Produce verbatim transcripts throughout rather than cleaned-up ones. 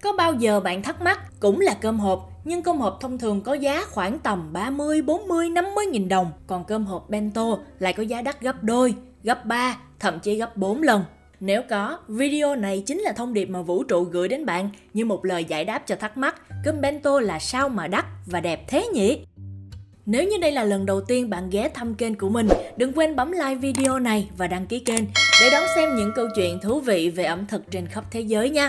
Có bao giờ bạn thắc mắc, cũng là cơm hộp, nhưng cơm hộp thông thường có giá khoảng tầm ba mươi, bốn mươi, năm mươi nghìn đồng, còn cơm hộp bento lại có giá đắt gấp đôi, gấp ba, thậm chí gấp bốn lần. Nếu có, video này chính là thông điệp mà vũ trụ gửi đến bạn như một lời giải đáp cho thắc mắc cơm bento là sao mà đắt và đẹp thế nhỉ? Nếu như đây là lần đầu tiên bạn ghé thăm kênh của mình, đừng quên bấm like video này và đăng ký kênh để đón xem những câu chuyện thú vị về ẩm thực trên khắp thế giới nha.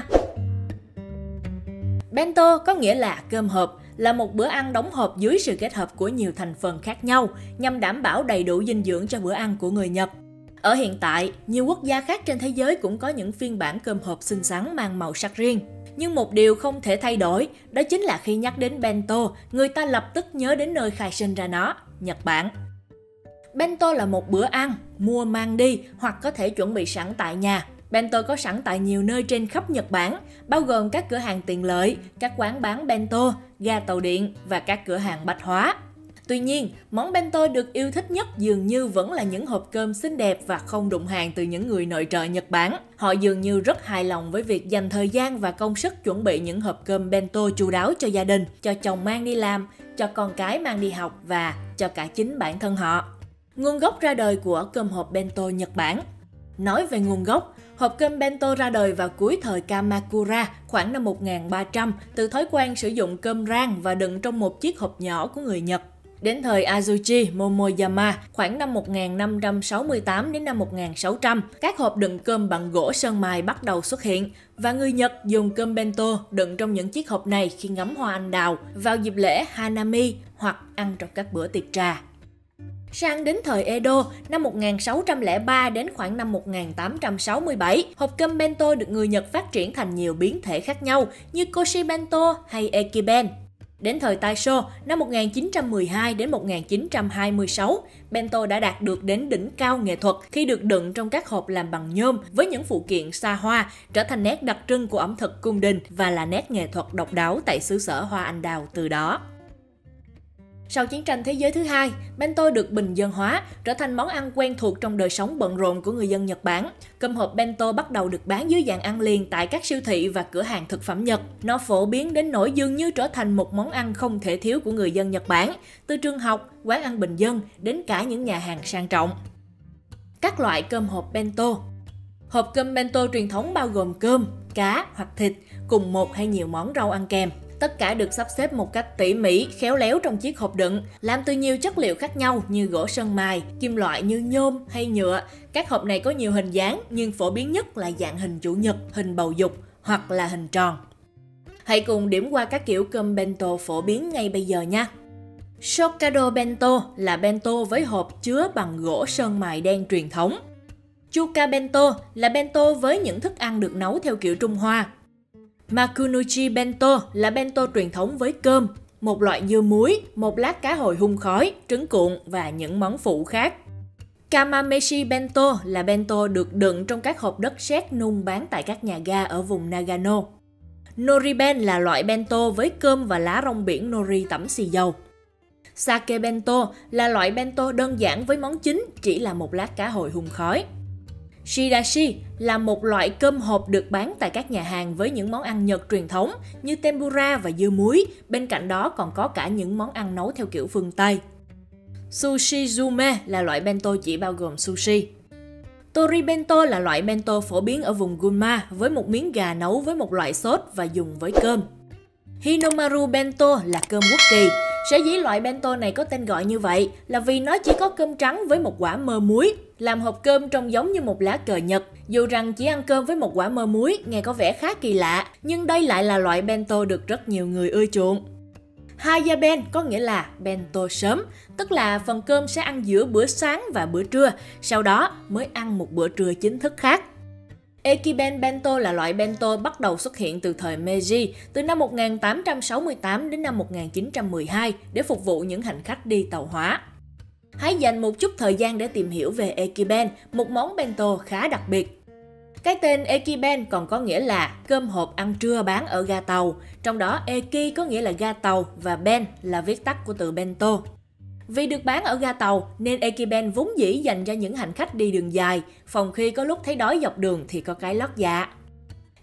Bento có nghĩa là cơm hộp, là một bữa ăn đóng hộp dưới sự kết hợp của nhiều thành phần khác nhau nhằm đảm bảo đầy đủ dinh dưỡng cho bữa ăn của người Nhật. Ở hiện tại, nhiều quốc gia khác trên thế giới cũng có những phiên bản cơm hộp xinh xắn mang màu sắc riêng. Nhưng một điều không thể thay đổi, đó chính là khi nhắc đến bento, người ta lập tức nhớ đến nơi khai sinh ra nó, Nhật Bản. Bento là một bữa ăn, mua mang đi hoặc có thể chuẩn bị sẵn tại nhà. Bento có sẵn tại nhiều nơi trên khắp Nhật Bản, bao gồm các cửa hàng tiện lợi, các quán bán bento, ga tàu điện và các cửa hàng bách hóa. Tuy nhiên, món bento được yêu thích nhất dường như vẫn là những hộp cơm xinh đẹp và không đụng hàng từ những người nội trợ Nhật Bản. Họ dường như rất hài lòng với việc dành thời gian và công sức chuẩn bị những hộp cơm bento chu đáo cho gia đình, cho chồng mang đi làm, cho con cái mang đi học và cho cả chính bản thân họ. Nguồn gốc ra đời của cơm hộp bento Nhật Bản. Nói về nguồn gốc, hộp cơm bento ra đời vào cuối thời Kamakura khoảng năm một nghìn ba trăm từ thói quen sử dụng cơm rang và đựng trong một chiếc hộp nhỏ của người Nhật. Đến thời Azuchi Momoyama khoảng năm một nghìn năm trăm sáu mươi tám đến năm một nghìn sáu trăm, các hộp đựng cơm bằng gỗ sơn mài bắt đầu xuất hiện và người Nhật dùng cơm bento đựng trong những chiếc hộp này khi ngắm hoa anh đào vào dịp lễ Hanami hoặc ăn trong các bữa tiệc trà. Sang đến thời Edo, năm một nghìn sáu trăm lẻ ba đến khoảng năm một nghìn tám trăm sáu mươi bảy, hộp cơm bento được người Nhật phát triển thành nhiều biến thể khác nhau như Koshi bento hay Ekiben. Đến thời Taisho, năm một nghìn chín trăm mười hai đến một nghìn chín trăm hai mươi sáu, bento đã đạt được đến đỉnh cao nghệ thuật khi được đựng trong các hộp làm bằng nhôm với những phụ kiện xa hoa, trở thành nét đặc trưng của ẩm thực cung đình và là nét nghệ thuật độc đáo tại xứ sở hoa anh đào từ đó. Sau chiến tranh thế giới thứ hai, bento được bình dân hóa, trở thành món ăn quen thuộc trong đời sống bận rộn của người dân Nhật Bản. Cơm hộp bento bắt đầu được bán dưới dạng ăn liền tại các siêu thị và cửa hàng thực phẩm Nhật. Nó phổ biến đến nỗi dường như trở thành một món ăn không thể thiếu của người dân Nhật Bản, từ trường học, quán ăn bình dân đến cả những nhà hàng sang trọng. Các loại cơm hộp bento. Hộp cơm bento truyền thống bao gồm cơm, cá hoặc thịt cùng một hay nhiều món rau ăn kèm. Tất cả được sắp xếp một cách tỉ mỉ, khéo léo trong chiếc hộp đựng, làm từ nhiều chất liệu khác nhau như gỗ sơn mài, kim loại như nhôm hay nhựa. Các hộp này có nhiều hình dáng nhưng phổ biến nhất là dạng hình chữ nhật, hình bầu dục hoặc là hình tròn. Hãy cùng điểm qua các kiểu cơm bento phổ biến ngay bây giờ nha. Shokkado bento là bento với hộp chứa bằng gỗ sơn mài đen truyền thống. Chuka bento là bento với những thức ăn được nấu theo kiểu Trung Hoa. Makunuchi bento là bento truyền thống với cơm, một loại dưa muối, một lát cá hồi hun khói, trứng cuộn và những món phụ khác. Kamameshi bento là bento được đựng trong các hộp đất sét nung bán tại các nhà ga ở vùng Nagano. Noriben là loại bento với cơm và lá rong biển nori tẩm xì dầu. Sake bento là loại bento đơn giản với món chính chỉ là một lát cá hồi hun khói. Shidashi là một loại cơm hộp được bán tại các nhà hàng với những món ăn Nhật truyền thống như tempura và dưa muối, bên cạnh đó còn có cả những món ăn nấu theo kiểu phương Tây. Sushizume là loại bento chỉ bao gồm sushi. Tori bento là loại bento phổ biến ở vùng Gunma với một miếng gà nấu với một loại sốt và dùng với cơm. Hinomaru bento là cơm quốc kỳ. Sở dĩ loại bento này có tên gọi như vậy là vì nó chỉ có cơm trắng với một quả mơ muối, làm hộp cơm trông giống như một lá cờ Nhật. Dù rằng chỉ ăn cơm với một quả mơ muối nghe có vẻ khá kỳ lạ, nhưng đây lại là loại bento được rất nhiều người ưa chuộng. Hayaben có nghĩa là bento sớm, tức là phần cơm sẽ ăn giữa bữa sáng và bữa trưa, sau đó mới ăn một bữa trưa chính thức khác. Ekiben bento là loại bento bắt đầu xuất hiện từ thời Meiji, từ năm một nghìn tám trăm sáu mươi tám đến năm một nghìn chín trăm mười hai để phục vụ những hành khách đi tàu hỏa. Hãy dành một chút thời gian để tìm hiểu về Ekiben, một món bento khá đặc biệt. Cái tên Ekiben còn có nghĩa là cơm hộp ăn trưa bán ở ga tàu, trong đó Eki có nghĩa là ga tàu và Ben là viết tắt của từ bento. Vì được bán ở ga tàu nên Ekiben vốn dĩ dành cho những hành khách đi đường dài, phòng khi có lúc thấy đói dọc đường thì có cái lót dạ.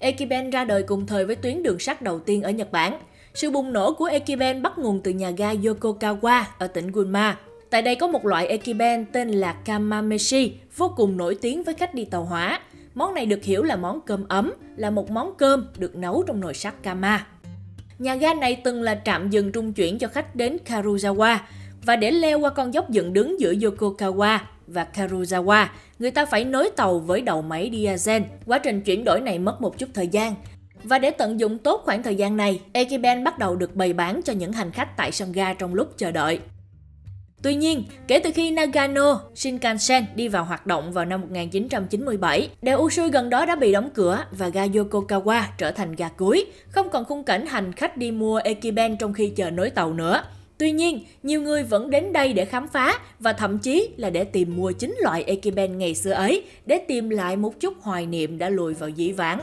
Ekiben ra đời cùng thời với tuyến đường sắt đầu tiên ở Nhật Bản. Sự bùng nổ của Ekiben bắt nguồn từ nhà ga Yokogawa ở tỉnh Gunma. Tại đây có một loại Ekiben tên là Kamameshi, vô cùng nổi tiếng với khách đi tàu hỏa. Món này được hiểu là món cơm ấm, là một món cơm được nấu trong nồi sắt Kama. Nhà ga này từng là trạm dừng trung chuyển cho khách đến Karuizawa, và để leo qua con dốc dựng đứng giữa Yokogawa và Karuizawa, người ta phải nối tàu với đầu máy diesel. Quá trình chuyển đổi này mất một chút thời gian. Và để tận dụng tốt khoảng thời gian này, Ekiben bắt đầu được bày bán cho những hành khách tại sân ga trong lúc chờ đợi. Tuy nhiên, kể từ khi Nagano Shinkansen đi vào hoạt động vào năm một nghìn chín trăm chín mươi bảy, đèo Usui gần đó đã bị đóng cửa và ga Yokogawa trở thành ga cuối, không còn khung cảnh hành khách đi mua Ekiben trong khi chờ nối tàu nữa. Tuy nhiên, nhiều người vẫn đến đây để khám phá và thậm chí là để tìm mua chính loại Ekiben ngày xưa ấy, để tìm lại một chút hoài niệm đã lùi vào dĩ vãng.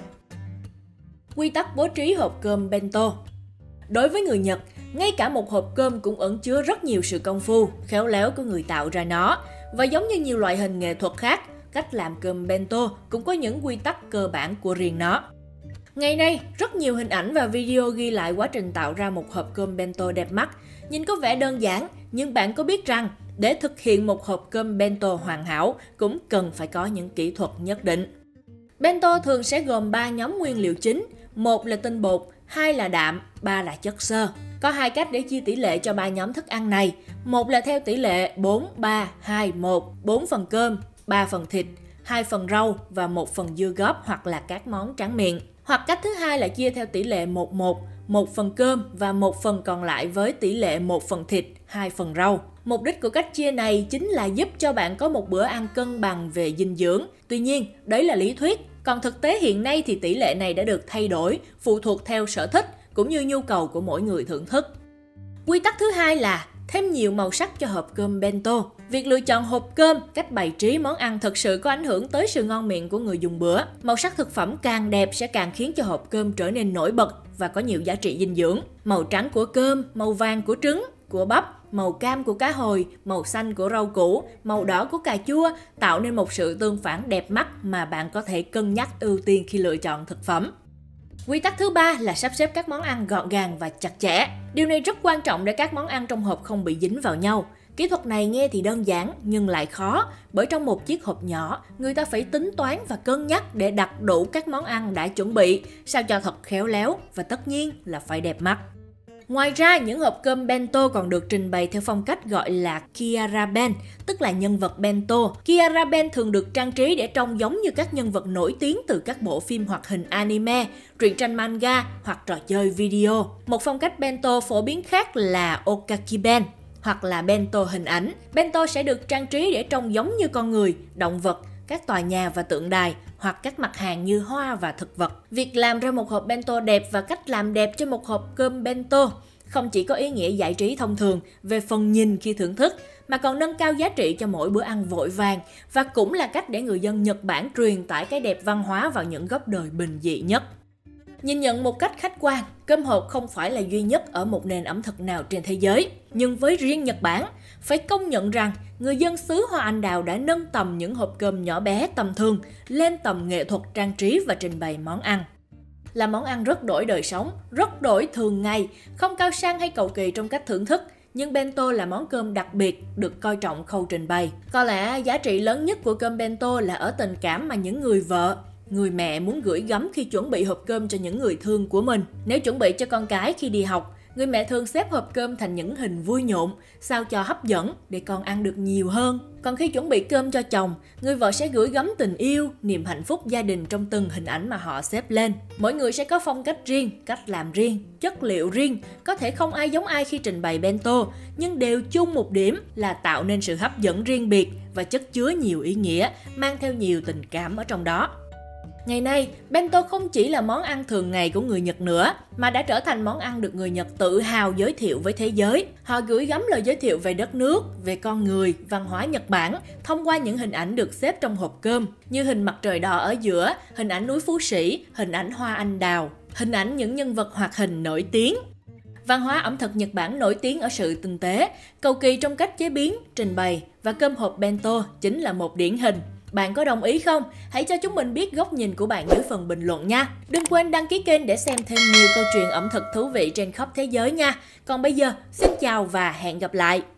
Quy tắc bố trí hộp cơm bento. Đối với người Nhật, ngay cả một hộp cơm cũng ẩn chứa rất nhiều sự công phu, khéo léo của người tạo ra nó. Và giống như nhiều loại hình nghệ thuật khác, cách làm cơm bento cũng có những quy tắc cơ bản của riêng nó. Ngày nay, rất nhiều hình ảnh và video ghi lại quá trình tạo ra một hộp cơm bento đẹp mắt. Nhìn có vẻ đơn giản, nhưng bạn có biết rằng để thực hiện một hộp cơm bento hoàn hảo cũng cần phải có những kỹ thuật nhất định. Bento thường sẽ gồm ba nhóm nguyên liệu chính, một là tinh bột, hai là đạm, ba là chất xơ. Có hai cách để chia tỷ lệ cho ba nhóm thức ăn này. Một là theo tỷ lệ bốn, ba, hai, một, bốn phần cơm, ba phần thịt, hai phần rau và một phần dưa góp hoặc là các món tráng miệng. Hoặc cách thứ hai là chia theo tỷ lệ một một, một phần cơm và một phần còn lại với tỷ lệ một phần thịt, hai phần rau. Mục đích của cách chia này chính là giúp cho bạn có một bữa ăn cân bằng về dinh dưỡng. Tuy nhiên, đấy là lý thuyết. Còn thực tế hiện nay thì tỷ lệ này đã được thay đổi, phụ thuộc theo sở thích cũng như nhu cầu của mỗi người thưởng thức. Quy tắc thứ hai là thêm nhiều màu sắc cho hộp cơm bento. Việc lựa chọn hộp cơm, cách bày trí món ăn thực sự có ảnh hưởng tới sự ngon miệng của người dùng bữa. Màu sắc thực phẩm càng đẹp sẽ càng khiến cho hộp cơm trở nên nổi bật và có nhiều giá trị dinh dưỡng. Màu trắng của cơm, màu vàng của trứng, của bắp, màu cam của cá hồi, màu xanh của rau củ, màu đỏ của cà chua tạo nên một sự tương phản đẹp mắt mà bạn có thể cân nhắc ưu tiên khi lựa chọn thực phẩm. Quy tắc thứ ba là sắp xếp các món ăn gọn gàng và chặt chẽ. Điều này rất quan trọng để các món ăn trong hộp không bị dính vào nhau. Kỹ thuật này nghe thì đơn giản nhưng lại khó, bởi trong một chiếc hộp nhỏ, người ta phải tính toán và cân nhắc để đặt đủ các món ăn đã chuẩn bị, sao cho thật khéo léo và tất nhiên là phải đẹp mắt. Ngoài ra, những hộp cơm bento còn được trình bày theo phong cách gọi là Kyaraben, tức là nhân vật bento. Kyaraben thường được trang trí để trông giống như các nhân vật nổi tiếng từ các bộ phim hoạt hình anime, truyện tranh manga hoặc trò chơi video. Một phong cách bento phổ biến khác là Okakiben, hoặc là bento hình ảnh. Bento sẽ được trang trí để trông giống như con người, động vật, các tòa nhà và tượng đài, hoặc các mặt hàng như hoa và thực vật. Việc làm ra một hộp bento đẹp và cách làm đẹp cho một hộp cơm bento không chỉ có ý nghĩa giải trí thông thường về phần nhìn khi thưởng thức, mà còn nâng cao giá trị cho mỗi bữa ăn vội vàng và cũng là cách để người dân Nhật Bản truyền tải cái đẹp văn hóa vào những góc đời bình dị nhất. Nhìn nhận một cách khách quan, cơm hộp không phải là duy nhất ở một nền ẩm thực nào trên thế giới. Nhưng với riêng Nhật Bản, phải công nhận rằng người dân xứ Hoa Anh Đào đã nâng tầm những hộp cơm nhỏ bé tầm thường lên tầm nghệ thuật trang trí và trình bày món ăn. Là món ăn rất đổi đời sống, rất đổi thường ngày, không cao sang hay cầu kỳ trong cách thưởng thức, nhưng bento là món cơm đặc biệt, được coi trọng khâu trình bày. Có lẽ giá trị lớn nhất của cơm bento là ở tình cảm mà những người vợ, người mẹ muốn gửi gắm khi chuẩn bị hộp cơm cho những người thương của mình. Nếu chuẩn bị cho con cái khi đi học, người mẹ thường xếp hộp cơm thành những hình vui nhộn, sao cho hấp dẫn để con ăn được nhiều hơn. Còn khi chuẩn bị cơm cho chồng, người vợ sẽ gửi gắm tình yêu, niềm hạnh phúc gia đình trong từng hình ảnh mà họ xếp lên. Mỗi người sẽ có phong cách riêng, cách làm riêng, chất liệu riêng. Có thể không ai giống ai khi trình bày bento, nhưng đều chung một điểm là tạo nên sự hấp dẫn riêng biệt và chất chứa nhiều ý nghĩa, mang theo nhiều tình cảm ở trong đó. Ngày nay, bento không chỉ là món ăn thường ngày của người Nhật nữa, mà đã trở thành món ăn được người Nhật tự hào giới thiệu với thế giới. Họ gửi gắm lời giới thiệu về đất nước, về con người, văn hóa Nhật Bản thông qua những hình ảnh được xếp trong hộp cơm, như hình mặt trời đỏ ở giữa, hình ảnh núi Phú Sĩ, hình ảnh hoa anh đào, hình ảnh những nhân vật hoạt hình nổi tiếng. Văn hóa ẩm thực Nhật Bản nổi tiếng ở sự tinh tế, cầu kỳ trong cách chế biến, trình bày, và cơm hộp bento chính là một điển hình. Bạn có đồng ý không? Hãy cho chúng mình biết góc nhìn của bạn dưới phần bình luận nha. Đừng quên đăng ký kênh để xem thêm nhiều câu chuyện ẩm thực thú vị trên khắp thế giới nha. Còn bây giờ, xin chào và hẹn gặp lại!